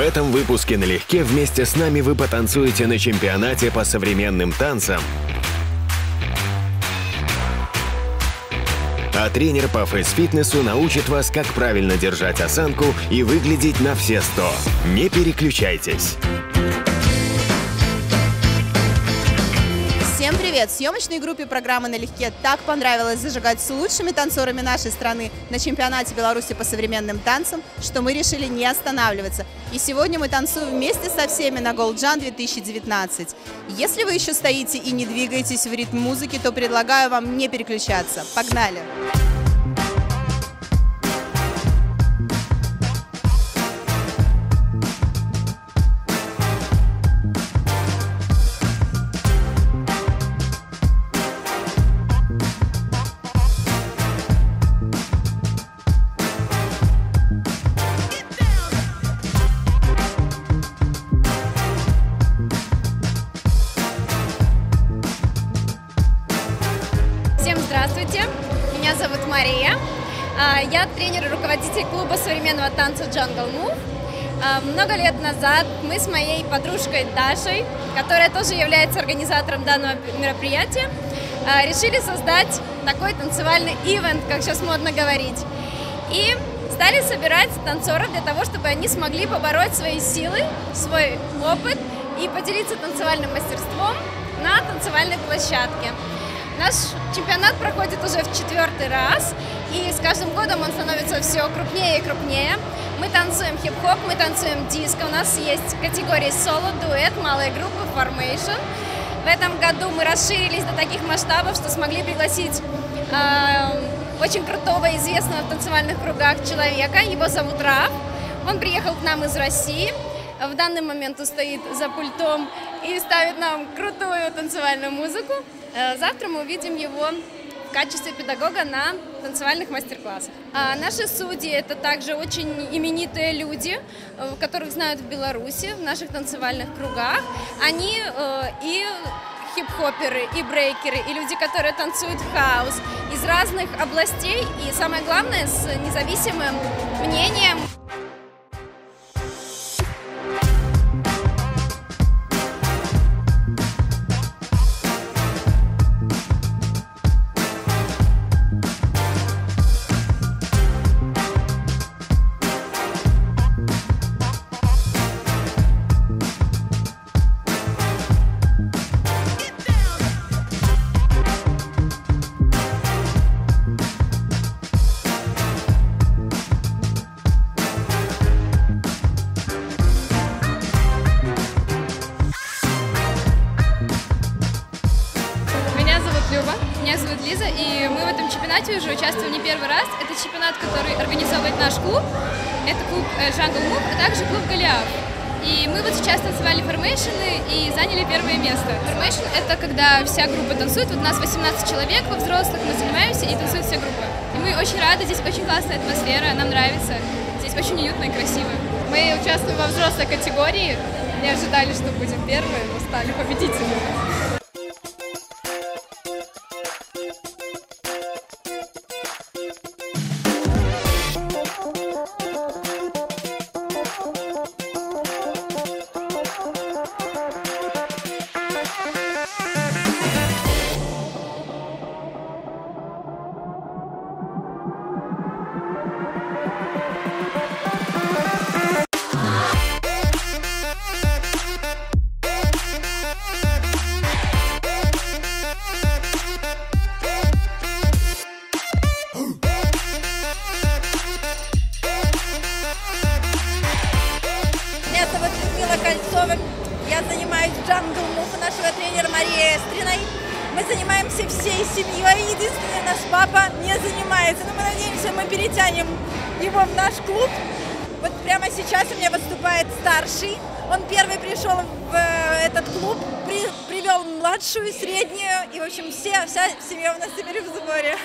В этом выпуске налегке вместе с нами вы потанцуете на чемпионате по современным танцам, а тренер по фейс-фитнесу научит вас, как правильно держать осанку и выглядеть на все 100. Не переключайтесь. Всем привет! Съемочной группе программы «Налегке» так понравилось зажигать с лучшими танцорами нашей страны на чемпионате Беларуси по современным танцам, что мы решили не останавливаться. И сегодня мы танцуем вместе со всеми на Голджан 2019. Если вы еще стоите и не двигаетесь в ритм музыки, то предлагаю вам не переключаться. Погнали! Здравствуйте, меня зовут Мария, я тренер и руководитель клуба современного танца Jungle Move. Много лет назад мы с моей подружкой Дашей, которая тоже является организатором данного мероприятия, решили создать такой танцевальный ивент, как сейчас модно говорить, и стали собирать танцоров для того, чтобы они смогли побороть свои силы, свой опыт и поделиться танцевальным мастерством на танцевальной площадке. Наш чемпионат проходит уже в 4-й раз, и с каждым годом он становится все крупнее и крупнее. Мы танцуем хип-хоп, мы танцуем диско, у нас есть категории соло, дуэт, малые группы, формейшн. В этом году мы расширились до таких масштабов, что смогли пригласить очень крутого, известного в танцевальных кругах человека, его зовут Раф. Он приехал к нам из России. В данный момент он стоит за пультом и ставит нам крутую танцевальную музыку. Завтра мы увидим его в качестве педагога на танцевальных мастер-классах. Наши судьи – это также очень именитые люди, которых знают в Беларуси, в наших танцевальных кругах. Они и хип-хоперы, и брейкеры, и люди, которые танцуют хаус из разных областей, и самое главное, с независимым мнением. Меня зовут Лиза, и мы в этом чемпионате уже участвуем не первый раз. Это чемпионат, который организовывает наш клуб. Это клуб Jungle Move, а также клуб Голиаф. И мы вот сейчас танцевали формейшены и заняли первое место. Формейшн – это когда вся группа танцует. Вот у нас 18 человек, во взрослых мы занимаемся, и танцует вся группа. И мы очень рады, здесь очень классная атмосфера, нам нравится. Здесь очень уютно и красиво. Мы участвуем во взрослой категории. Не ожидали, что будем первые, но стали победителями. Я занимаюсь Jungle Move у нашего тренера Марии Эстриной. Мы занимаемся всей семьей. Единственное, наш папа не занимается. Но мы надеемся, мы перетянем его в наш клуб. Вот прямо сейчас у меня выступает старший. Он первый пришел в этот клуб, привел младшую, среднюю. И, в общем, вся семья у нас теперь в сборе.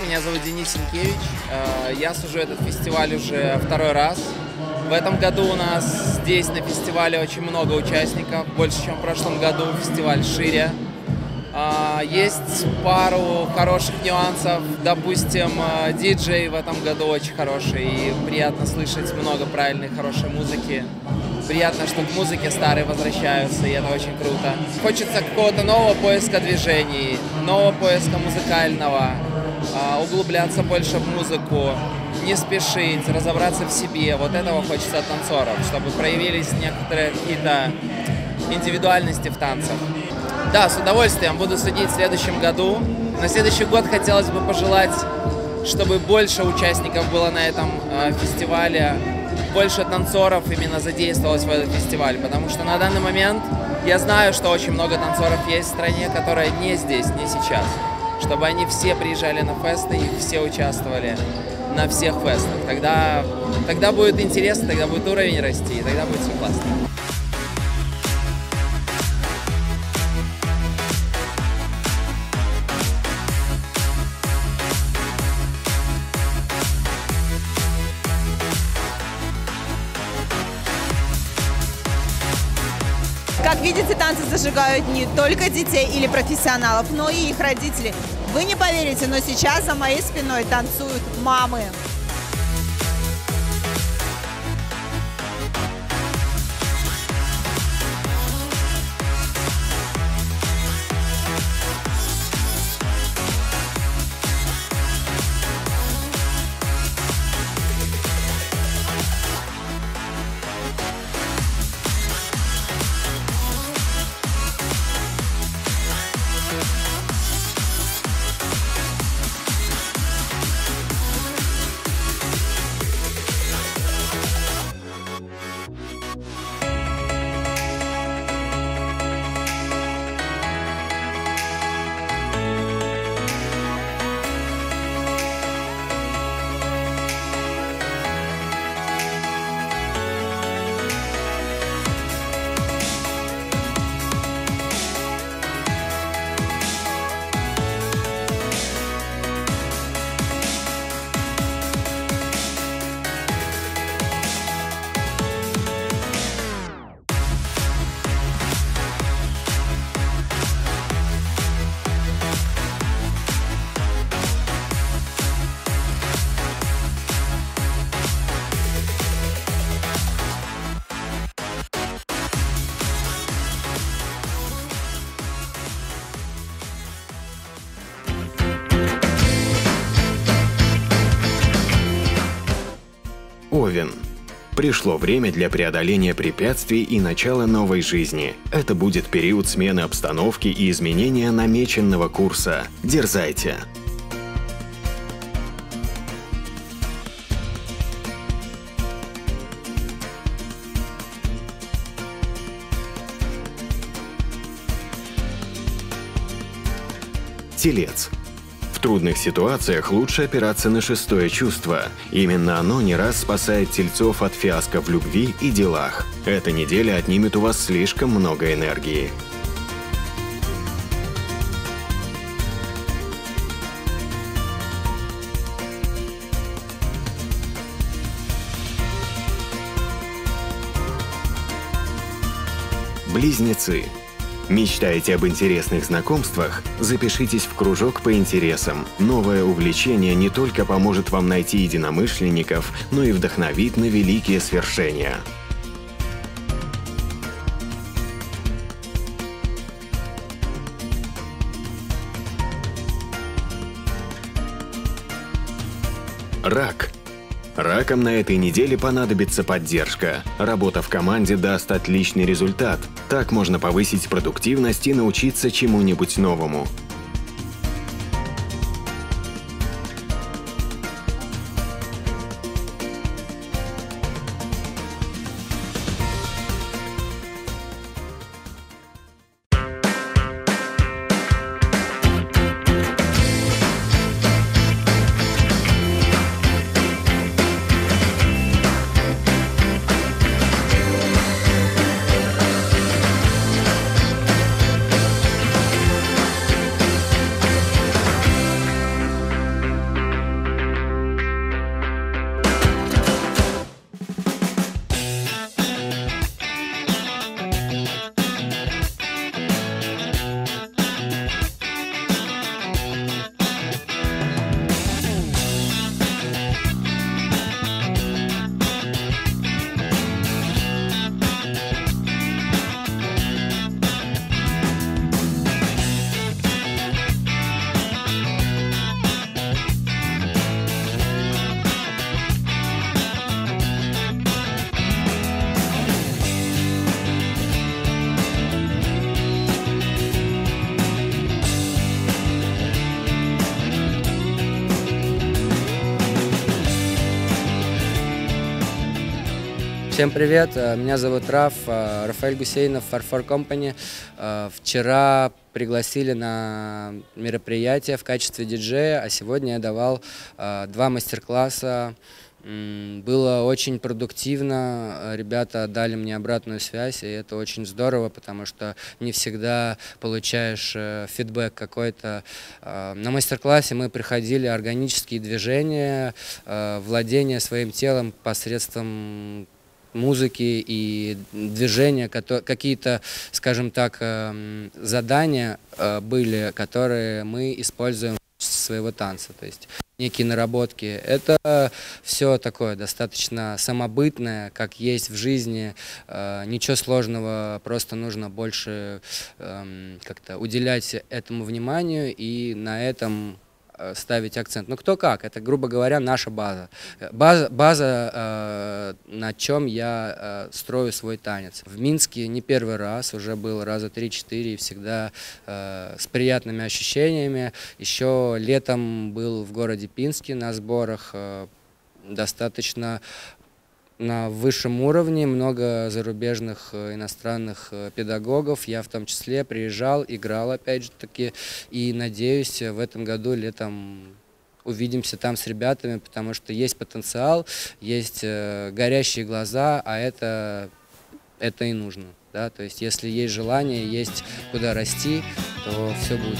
меня зовут Денис Сенкевич. Я сужу этот фестиваль уже второй раз. В этом году у нас здесь на фестивале очень много участников, больше, чем в прошлом году. Фестиваль шире. Есть пару хороших нюансов. Допустим, диджей в этом году очень хороший, и приятно слышать много правильной, хорошей музыки. Приятно, что к музыке старые возвращаются, и это очень круто. Хочется какого-то нового поиска движений, нового поиска музыкального, углубляться больше в музыку, не спешить, разобраться в себе. Вот этого хочется от танцоров, чтобы проявились некоторые какие-то индивидуальности в танцах. Да, с удовольствием буду судить в следующем году. На следующий год хотелось бы пожелать, чтобы больше участников было на этом фестивале, больше танцоров именно задействовалось в этот фестиваль, потому что на данный момент я знаю, что очень много танцоров есть в стране, которые не здесь, не сейчас. Чтобы они все приезжали на фесты и все участвовали на всех фестах. Тогда будет интересно, тогда будет уровень расти, и тогда будет все классно. Как видите, танцы зажигают не только детей или профессионалов, но и их родителей. Вы не поверите, но сейчас за моей спиной танцуют мамы. Овен. Пришло время для преодоления препятствий и начала новой жизни. Это будет период смены обстановки и изменения намеченного курса. Дерзайте! Телец. В трудных ситуациях лучше опираться на шестое чувство. Именно оно не раз спасает тельцов от фиаско в любви и делах. Эта неделя отнимет у вас слишком много энергии. Близнецы. Мечтаете об интересных знакомствах? Запишитесь в кружок по интересам. Новое увлечение не только поможет вам найти единомышленников, но и вдохновит на великие свершения. Рак. Ракам на этой неделе понадобится поддержка. Работа в команде даст отличный результат. Так можно повысить продуктивность и научиться чему-нибудь новому. Всем привет, меня зовут Рафаэль Гусейнов, Фарфор Компани. Вчера пригласили на мероприятие в качестве диджея, а сегодня я давал 2 мастер-класса. Было очень продуктивно, ребята дали мне обратную связь, и это очень здорово, потому что не всегда получаешь фидбэк какой-то. На мастер-классе мы приходили органические движения, владение своим телом посредством музыки и движения, какие-то, скажем так, задания были, которые мы используем в своего танца, то есть некие наработки. Это все такое достаточно самобытное, как есть в жизни, ничего сложного, просто нужно больше как-то уделять этому вниманию и на этом ставить акцент. Ну, кто как, это, грубо говоря, наша база. База, на чем я строю свой танец. В Минске не первый раз, уже был раза 3-4, и всегда с приятными ощущениями. Еще летом был в городе Пинске на сборах, достаточно на высшем уровне, много зарубежных иностранных педагогов. Я в том числе приезжал, играл опять же таки. И надеюсь, в этом году летом увидимся там с ребятами, потому что есть потенциал, есть горящие глаза, а это и нужно. Да? То есть если есть желание, есть куда расти, то все будет.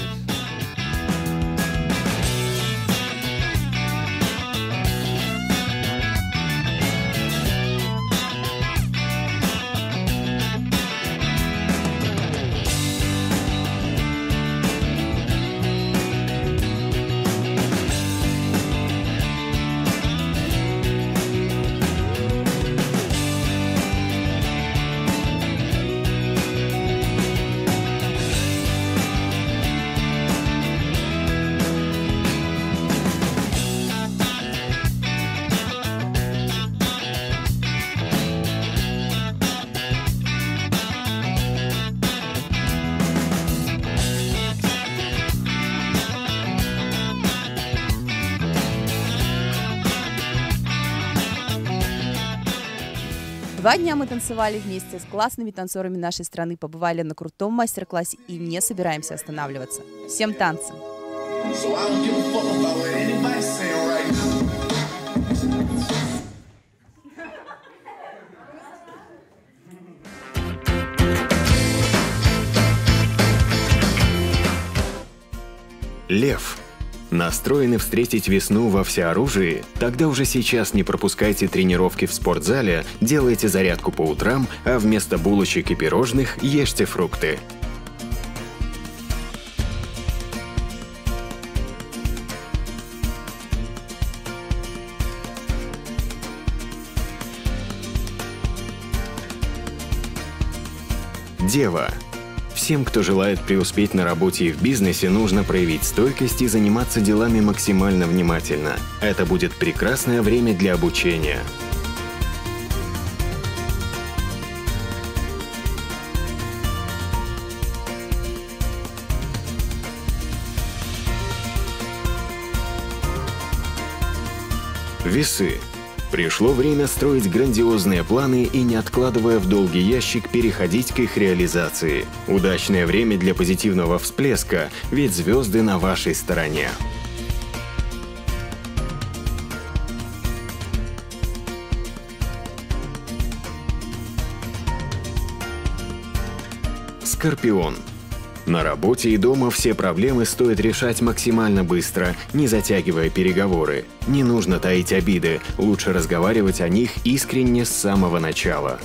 Два дня мы танцевали вместе с классными танцорами нашей страны, побывали на крутом мастер-классе и не собираемся останавливаться. Всем танцы! Лев. Настроены встретить весну во всеоружии? Тогда уже сейчас не пропускайте тренировки в спортзале, делайте зарядку по утрам, а вместо булочек и пирожных ешьте фрукты. Дева. Всем, кто желает преуспеть на работе и в бизнесе, нужно проявить стойкость и заниматься делами максимально внимательно. Это будет прекрасное время для обучения. Весы. Пришло время строить грандиозные планы и, не откладывая в долгий ящик, переходить к их реализации. Удачное время для позитивного всплеска, ведь звезды на вашей стороне. Скорпион. На работе и дома все проблемы стоит решать максимально быстро, не затягивая переговоры. Не нужно таить обиды, лучше разговаривать о них искренне с самого начала.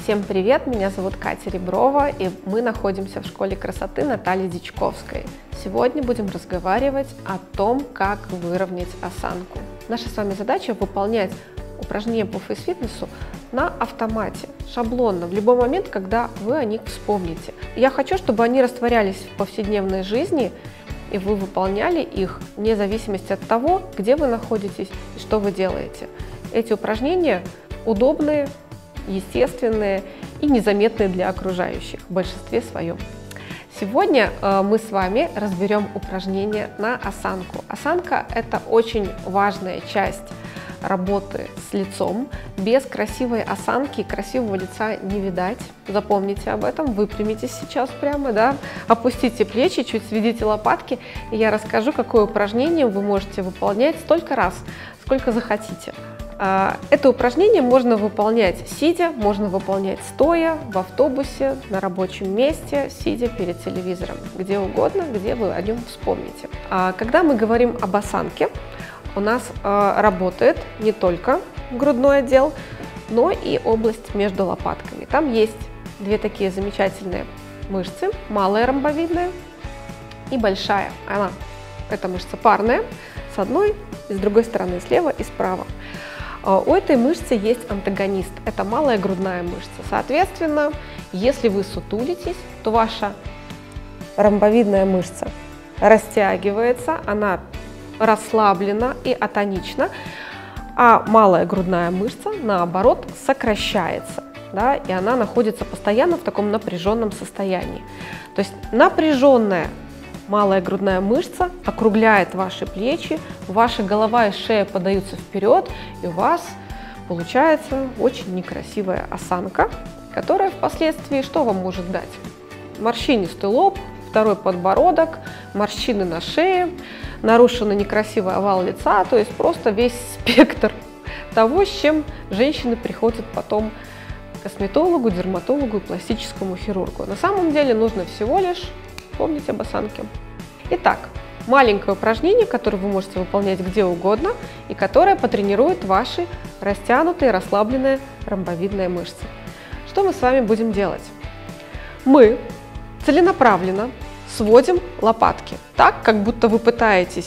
Всем привет, меня зовут Катя Реброва, и мы находимся в школе красоты Натальи Дичковской. Сегодня будем разговаривать о том, как выровнять осанку. Наша с вами задача выполнять упражнения по фейс-фитнесу на автомате, шаблонно, в любой момент, когда вы о них вспомните. Я хочу, чтобы они растворялись в повседневной жизни, и вы выполняли их вне зависимости от того, где вы находитесь и что вы делаете. Эти упражнения удобные, естественные и незаметные для окружающих в большинстве своем. Сегодня мы с вами разберем упражнения на осанку. Осанка – это очень важная часть работы с лицом. Без красивой осанки красивого лица не видать. Запомните об этом, выпрямитесь сейчас прямо, да? Опустите плечи, чуть сведите лопатки, и я расскажу, какое упражнение вы можете выполнять столько раз, сколько захотите. Это упражнение можно выполнять сидя, можно выполнять стоя, в автобусе, на рабочем месте, сидя перед телевизором, где угодно, где вы о нем вспомните. Когда мы говорим об осанке, у нас работает не только грудной отдел, но и область между лопатками. Там есть две такие замечательные мышцы, малая ромбовидная и большая. Эта мышца парная, с одной и с другой стороны, слева и справа. У этой мышцы есть антагонист, это малая грудная мышца. Соответственно, если вы сутулитесь, то ваша ромбовидная мышца растягивается, она расслаблена и атонична, а малая грудная мышца, наоборот, сокращается, да, и она находится постоянно в таком напряженном состоянии. То есть напряженная малая грудная мышца округляет ваши плечи, ваша голова и шея подаются вперед, и у вас получается очень некрасивая осанка, которая впоследствии что вам может дать? Морщинистый лоб, второй подбородок, морщины на шее, нарушенный некрасивый овал лица, то есть просто весь спектр того, с чем женщины приходят потом к косметологу, дерматологу и пластическому хирургу. На самом деле нужно всего лишь помнить об осанке. Итак, маленькое упражнение, которое вы можете выполнять где угодно и которое потренирует ваши растянутые, расслабленные ромбовидные мышцы. Что мы с вами будем делать? Мы целенаправленно сводим лопатки так, как будто вы пытаетесь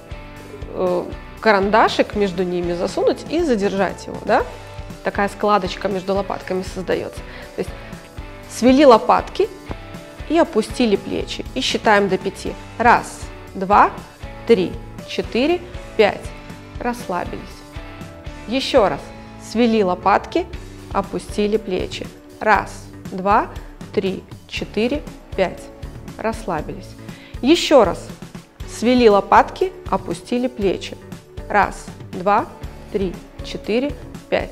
карандашик между ними засунуть и задержать его, да? Такая складочка между лопатками создается. То есть свели лопатки и опустили плечи. И считаем до 5. 1, 2, 3, 4, 5. Расслабились. Еще раз. Свели лопатки, опустили плечи. 1, 2, 3, 4, 5. Расслабились. Еще раз. Свели лопатки, опустили плечи. 1, 2, 3, 4, 5.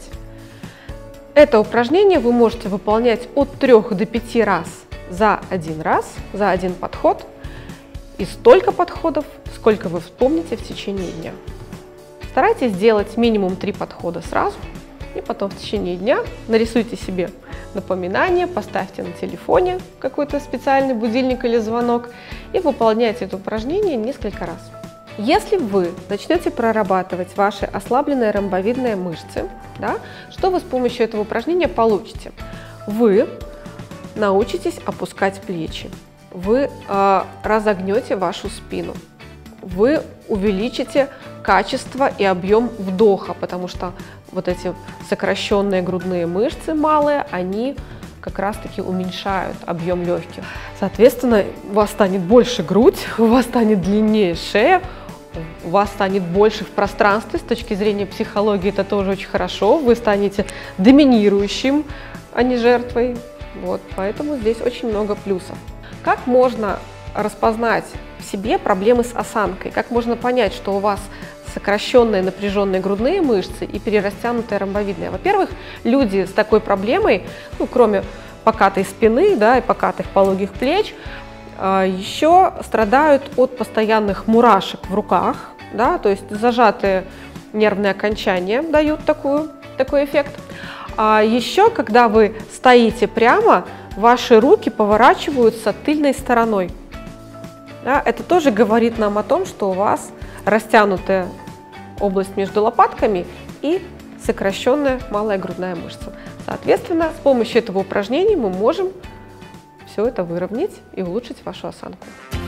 Это упражнение вы можете выполнять от 3 до 5 раз, за один подход, и столько подходов, сколько вы вспомните в течение дня. Старайтесь сделать минимум 3 подхода сразу, и потом в течение дня нарисуйте себе напоминание, поставьте на телефоне какой-то специальный будильник или звонок и выполняйте это упражнение несколько раз. Если вы начнете прорабатывать ваши ослабленные ромбовидные мышцы, да, что вы с помощью этого упражнения получите? Вы научитесь опускать плечи, вы разогнете вашу спину, вы увеличите качество и объем вдоха, потому что вот эти сокращенные грудные мышцы малые, они как раз-таки уменьшают объем легких. Соответственно, у вас станет больше грудь, у вас станет длиннее шея, у вас станет больше в пространстве. С точки зрения психологии это тоже очень хорошо. Вы станете доминирующим, а не жертвой. Вот, поэтому здесь очень много плюсов. Как можно распознать в себе проблемы с осанкой? Как можно понять, что у вас сокращенные напряженные грудные мышцы и перерастянутые ромбовидные? Во-первых, люди с такой проблемой, ну, кроме покатой спины, да, и покатых пологих плеч, еще страдают от постоянных мурашек в руках, да, то есть зажатые нервные окончания дают такой эффект. А еще, когда вы стоите прямо, ваши руки поворачиваются тыльной стороной. Да, это тоже говорит нам о том, что у вас растянутая область между лопатками и сокращенная малая грудная мышца. Соответственно, с помощью этого упражнения мы можем все это выровнять и улучшить вашу осанку.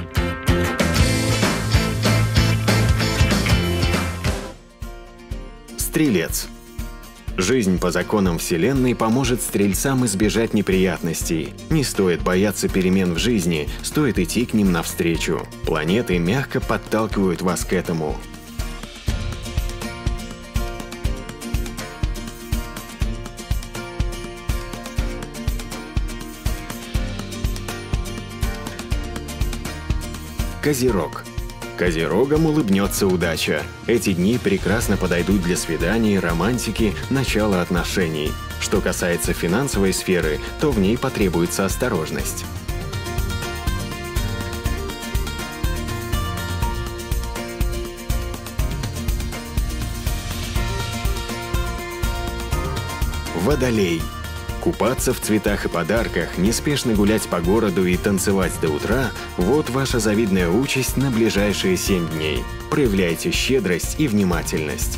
Стрелец. Жизнь по законам Вселенной поможет стрельцам избежать неприятностей. Не стоит бояться перемен в жизни, стоит идти к ним навстречу. Планеты мягко подталкивают вас к этому. Козерог. Козерогам улыбнется удача. Эти дни прекрасно подойдут для свиданий, романтики, начала отношений. Что касается финансовой сферы, то в ней потребуется осторожность. Водолей. Купаться в цветах и подарках, неспешно гулять по городу и танцевать до утра – вот ваша завидная участь на ближайшие 7 дней. Проявляйте щедрость и внимательность.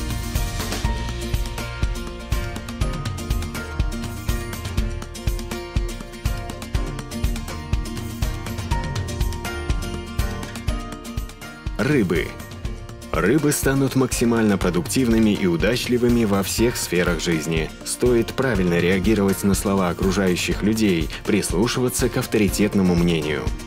Рыбы. Рыбы станут максимально продуктивными и удачливыми во всех сферах жизни. Стоит правильно реагировать на слова окружающих людей, прислушиваться к авторитетному мнению.